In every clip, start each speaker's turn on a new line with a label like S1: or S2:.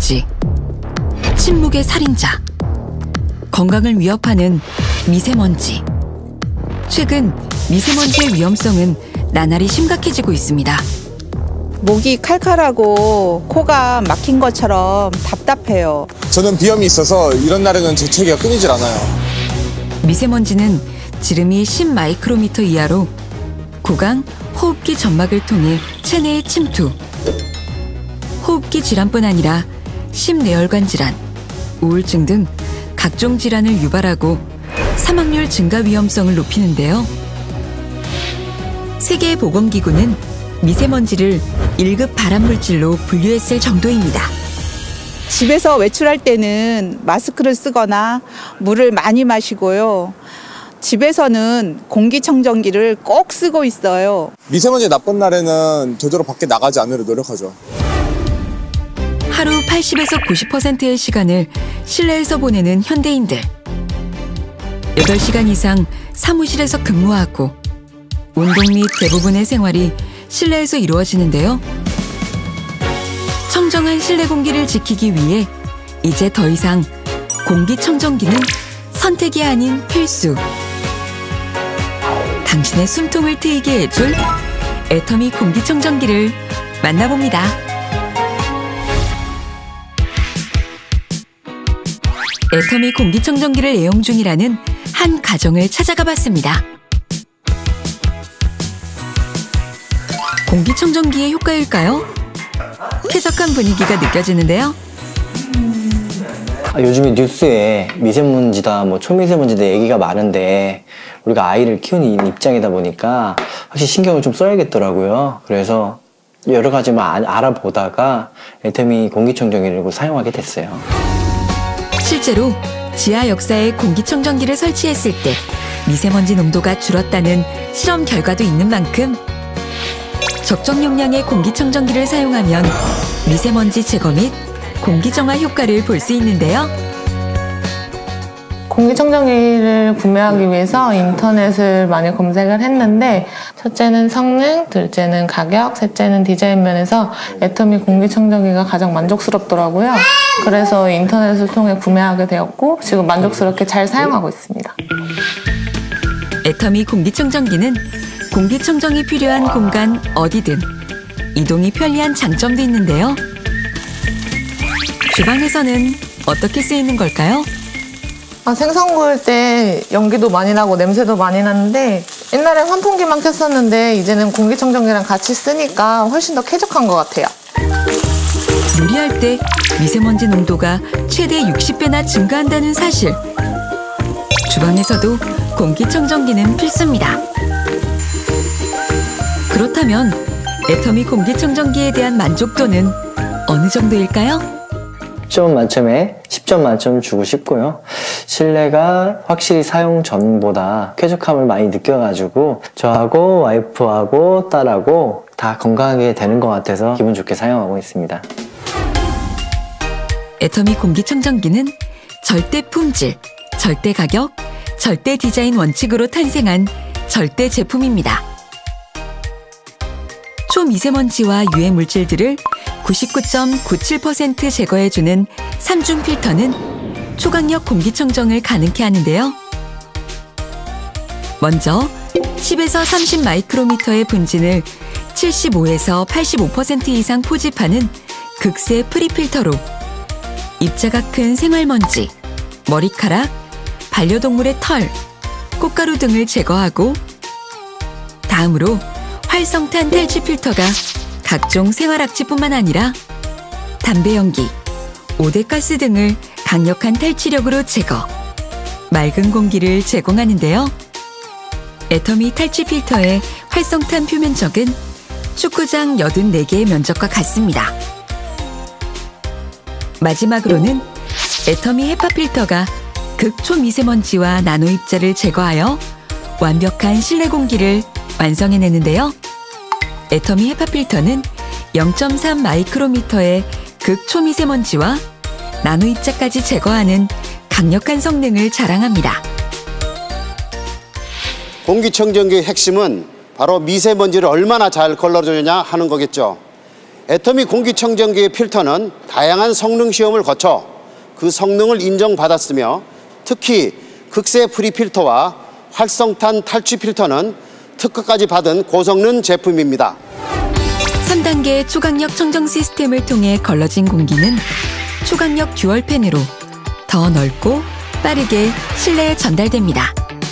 S1: 미세먼지, 침묵의 살인자, 건강을 위협하는 미세먼지. 최근 미세먼지의 위험성은 나날이 심각해지고 있습니다.
S2: 목이 칼칼하고 코가 막힌 것처럼 답답해요.
S3: 저는 비염이 있어서 이런 날에는 재채기가 끊이질 않아요.
S1: 미세먼지는 지름이 10마이크로미터 이하로 구강, 호흡기 점막을 통해 체내에 침투. 호흡기 질환뿐 아니라 심뇌혈관 질환, 우울증 등 각종 질환을 유발하고 사망률 증가 위험성을 높이는데요. 세계보건기구는 미세먼지를 1급 발암물질로 분류했을 정도입니다.
S2: 집에서 외출할 때는 마스크를 쓰거나 물을 많이 마시고요. 집에서는 공기청정기를 꼭 쓰고 있어요.
S3: 미세먼지 나쁜 날에는 되도록 밖에 나가지 않으려 노력하죠.
S1: 하루 80에서 90%의 시간을 실내에서 보내는 현대인들. 8시간 이상 사무실에서 근무하고 운동 및 대부분의 생활이 실내에서 이루어지는데요. 청정한 실내 공기를 지키기 위해 이제 더 이상 공기청정기는 선택이 아닌 필수. 당신의 숨통을 트이게 해줄 애터미 공기청정기를 만나봅니다. 애터미 공기청정기를 애용 중이라는 한 가정을 찾아가 봤습니다. 공기청정기의 효과일까요? 쾌적한 분위기가 느껴지는데요.
S4: 요즘에 뉴스에 미세먼지다, 초미세먼지다 얘기가 많은데 우리가 아이를 키우는 입장이다 보니까 확실히 신경을 좀 써야겠더라고요. 그래서 여러 가지만 알아보다가 애터미 공기청정기를 사용하게 됐어요.
S1: 실제로 지하 역사에 공기청정기를 설치했을 때 미세먼지 농도가 줄었다는 실험 결과도 있는 만큼 적정 용량의 공기청정기를 사용하면 미세먼지 제거 및 공기정화 효과를 볼 수 있는데요.
S5: 공기청정기를 구매하기 위해서 인터넷을 많이 검색을 했는데 첫째는 성능, 둘째는 가격, 셋째는 디자인 면에서 애터미 공기청정기가 가장 만족스럽더라고요. 그래서 인터넷을 통해 구매하게 되었고 지금 만족스럽게 잘 사용하고 있습니다.
S1: 애터미 공기청정기는 공기청정이 필요한 공간 어디든 이동이 편리한 장점도 있는데요. 주방에서는 어떻게 쓰이는 걸까요?
S5: 생선 구울 때 연기도 많이 나고 냄새도 많이 나는데 옛날엔 환풍기만 켰었는데 이제는 공기청정기랑 같이 쓰니까 훨씬 더 쾌적한 것 같아요.
S1: 요리할 때 미세먼지 농도가 최대 60배나 증가한다는 사실. 주방에서도 공기청정기는 필수입니다. 그렇다면 애터미 공기청정기에 대한 만족도는 어느 정도일까요?
S4: 10점 만점에 10점 만점을 주고 싶고요. 실내가 확실히 사용 전보다 쾌적함을 많이 느껴가지고 저하고 와이프하고 딸하고 다 건강하게 되는 것 같아서 기분 좋게 사용하고 있습니다.
S1: 애터미 공기청정기는 절대 품질, 절대 가격, 절대 디자인 원칙으로 탄생한 절대 제품입니다. 초미세먼지와 유해 물질들을 99.97% 제거해주는 3중 필터는 초강력 공기청정을 가능케 하는데요. 먼저 10에서 30 마이크로미터의 분진을 75에서 85% 이상 포집하는 극세 프리필터로 입자가 큰 생활먼지, 머리카락, 반려동물의 털, 꽃가루 등을 제거하고 다음으로 활성탄 탈취 필터가 각종 생활악취뿐만 아니라 담배 연기, 오대가스 등을 강력한 탈취력으로 제거, 맑은 공기를 제공하는데요. 애터미 탈취 필터의 활성탄 표면적은 축구장 84개의 면적과 같습니다. 마지막으로는 애터미 헤파 필터가 극초미세먼지와 나노입자를 제거하여 완벽한 실내 공기를 완성해내는데요. 애터미 헤파 필터는 0.3 마이크로미터의 극초미세먼지와 나노입자까지 제거하는 강력한 성능을 자랑합니다.
S6: 공기청정기의 핵심은 바로 미세먼지를 얼마나 잘 걸러주느냐 하는 거겠죠. 애터미 공기청정기의 필터는 다양한 성능 시험을 거쳐 그 성능을 인정받았으며 특히 극세 프리 필터와 활성탄 탈취 필터는 특허까지 받은 고성능 제품입니다.
S1: 3단계 초강력 청정 시스템을 통해 걸러진 공기는 초강력 듀얼 팬으로 더 넓고 빠르게 실내에 전달됩니다.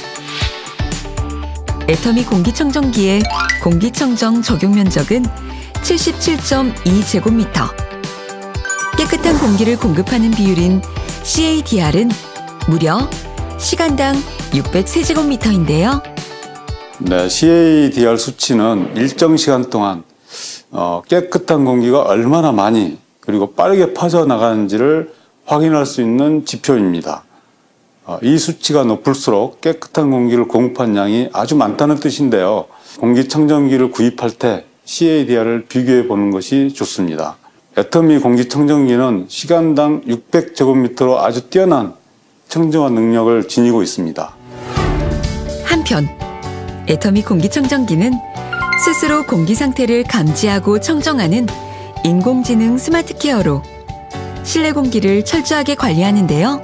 S1: 애터미 공기청정기의 공기청정 적용 면적은 77.2제곱미터. 깨끗한 공기를 공급하는 비율인 CADR은 무려 시간당 603제곱미터인데요.
S7: 네, CADR 수치는 일정 시간 동안 깨끗한 공기가 얼마나 많이 그리고 빠르게 퍼져나가는지를 확인할 수 있는 지표입니다. 이 수치가 높을수록 깨끗한 공기를 공급한 양이 아주 많다는 뜻인데요. 공기청정기를 구입할 때 CADR을 비교해 보는 것이 좋습니다. 애터미 공기청정기는 시간당 600제곱미터로 아주 뛰어난 청정화 능력을 지니고 있습니다.
S1: 한편 애터미 공기청정기는 스스로 공기 상태를 감지하고 청정하는 인공지능 스마트 케어로 실내 공기를 철저하게 관리하는데요.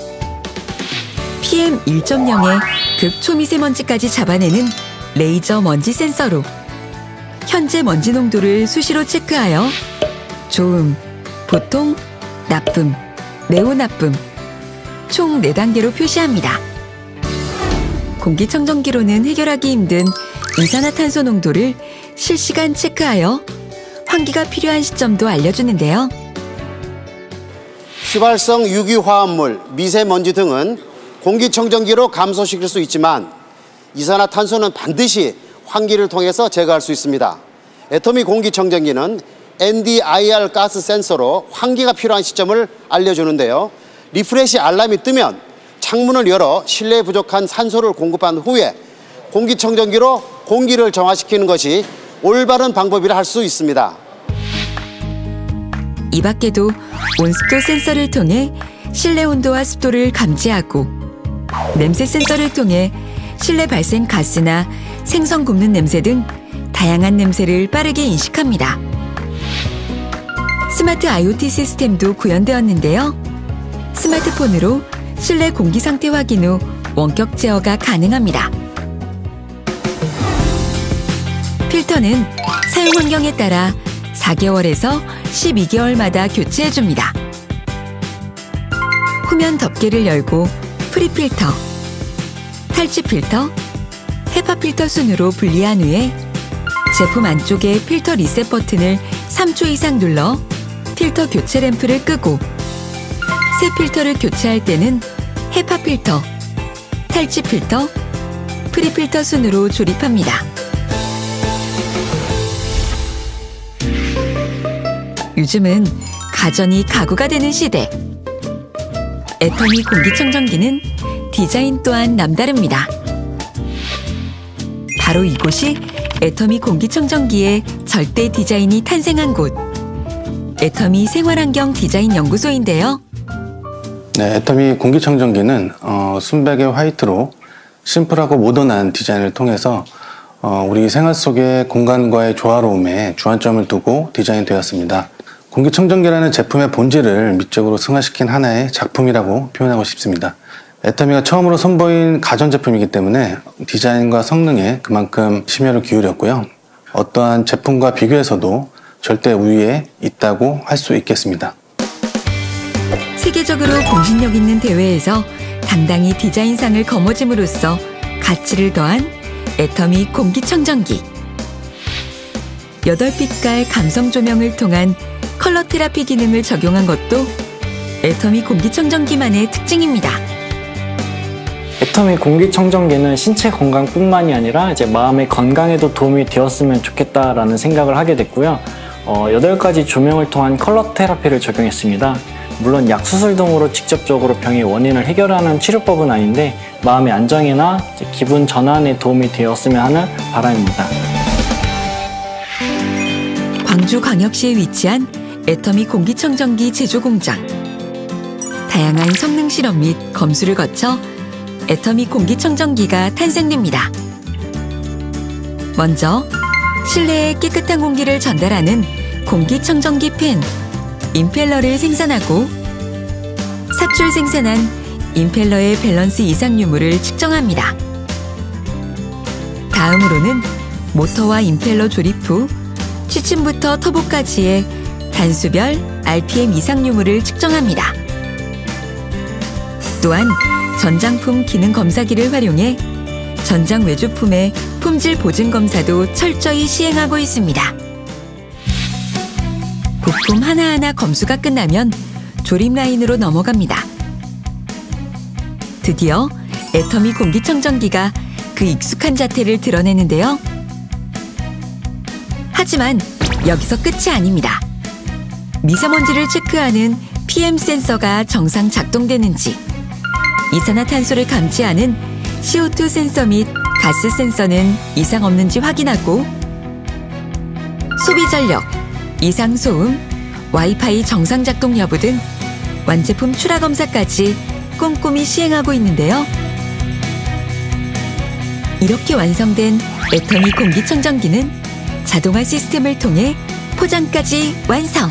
S1: PM 1.0의 극초미세먼지까지 잡아내는 레이저 먼지 센서로 현재 먼지 농도를 수시로 체크하여 좋음, 보통, 나쁨, 매우 나쁨 총 4단계로 표시합니다. 공기청정기로는 해결하기 힘든 이산화탄소 농도를 실시간 체크하여 환기가 필요한 시점도 알려주는데요.
S6: 휘발성 유기화합물, 미세먼지 등은 공기청정기로 감소시킬 수 있지만 이산화탄소는 반드시 환기를 통해서 제거할 수 있습니다. 애터미 공기청정기는 NDIR 가스 센서로 환기가 필요한 시점을 알려주는데요. 리프레시 알람이 뜨면 창문을 열어 실내에 부족한 산소를 공급한 후에 공기청정기로 공기를 정화시키는 것이 올바른 방법이라 할 수 있습니다.
S1: 이 밖에도 온습도 센서를 통해 실내 온도와 습도를 감지하고 냄새 센서를 통해 실내 발생 가스나 생선 굽는 냄새 등 다양한 냄새를 빠르게 인식합니다. 스마트 IoT 시스템도 구현되었는데요. 스마트폰으로 실내 공기 상태 확인 후 원격 제어가 가능합니다. 필터는 사용 환경에 따라 4개월에서 12개월마다 교체해줍니다. 후면 덮개를 열고 프리필터, 탈취 필터, 헤파 필터 순으로 분리한 후에 제품 안쪽에 필터 리셋 버튼을 3초 이상 눌러 필터 교체 램프를 끄고 새 필터를 교체할 때는 헤파 필터, 탈취 필터, 프리필터 순으로 조립합니다. 요즘은 가전이 가구가 되는 시대. 애터미 공기청정기는 디자인 또한 남다릅니다. 바로 이곳이 애터미 공기청정기의 절대 디자인이 탄생한 곳. 애터미 생활환경 디자인 연구소인데요.
S8: 네, 애터미 공기청정기는 순백의 화이트로 심플하고 모던한 디자인을 통해서 우리 생활 속의 공간과의 조화로움에 주안점을 두고 디자인되었습니다. 공기청정기라는 제품의 본질을 미적으로 승화시킨 하나의 작품이라고 표현하고 싶습니다. 애터미가 처음으로 선보인 가전제품이기 때문에 디자인과 성능에 그만큼 심혈을 기울였고요. 어떠한 제품과 비교해서도 절대 우위에 있다고 할 수 있겠습니다.
S1: 세계적으로 공신력 있는 대회에서 당당히 디자인상을 거머쥘으로써 가치를 더한 애터미 공기청정기. 8빛깔 감성 조명을 통한 컬러 테라피 기능을 적용한 것도 애터미 공기청정기만의 특징입니다.
S9: 애터미 공기청정기는 신체 건강뿐만이 아니라 이제 마음의 건강에도 도움이 되었으면 좋겠다라는 생각을 하게 됐고요. 8가지 조명을 통한 컬러 테라피를 적용했습니다. 물론 약수술 등으로 직접적으로 병의 원인을 해결하는 치료법은 아닌데 마음의 안정이나 기분 전환에 도움이 되었으면 하는 바람입니다.
S1: 광주광역시에 위치한 애터미 공기청정기 제조공장. 다양한 성능 실험 및 검수를 거쳐 애터미 공기청정기가 탄생됩니다. 먼저 실내에 깨끗한 공기를 전달하는 공기청정기 팬, 임펠러를 생산하고 사출 생산한 임펠러의 밸런스 이상 유무를 측정합니다. 다음으로는 모터와 임펠러 조립 후 취침부터 터보까지의 단수별 RPM 이상 유무를 측정합니다. 또한 전장품 기능 검사기를 활용해 전장 외조품의 품질 보증 검사도 철저히 시행하고 있습니다. 부품 하나하나 검수가 끝나면 조립 라인으로 넘어갑니다. 드디어 애터미 공기청정기가 그 익숙한 자태를 드러내는데요. 하지만 여기서 끝이 아닙니다. 미세먼지를 체크하는 PM 센서가 정상 작동되는지, 이산화탄소를 감지하는 CO2 센서 및 가스 센서는 이상 없는지 확인하고 소비 전력, 이상 소음, 와이파이 정상 작동 여부 등 완제품 출하 검사까지 꼼꼼히 시행하고 있는데요. 이렇게 완성된 애터미 공기청정기는 자동화 시스템을 통해 포장까지 완성!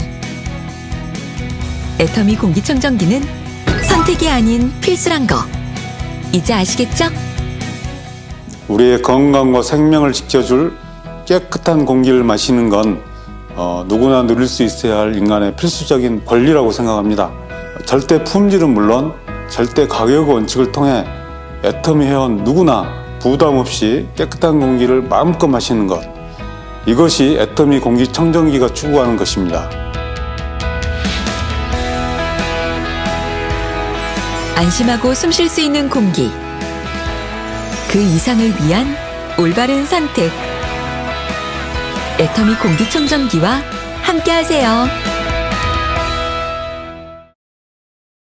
S1: 애터미 공기청정기는 선택이 아닌 필수란 거 이제 아시겠죠?
S7: 우리의 건강과 생명을 지켜줄 깨끗한 공기를 마시는 건 누구나 누릴 수 있어야 할 인간의 필수적인 권리라고 생각합니다. 절대 품질은 물론 절대 가격 원칙을 통해 애터미 회원 누구나 부담 없이 깨끗한 공기를 마음껏 마시는 것, 이것이 애터미 공기청정기가 추구하는 것입니다.
S1: 안심하고 숨 쉴 수 있는 공기, 그 이상을 위한 올바른 선택. 애터미 공기청정기와 함께하세요.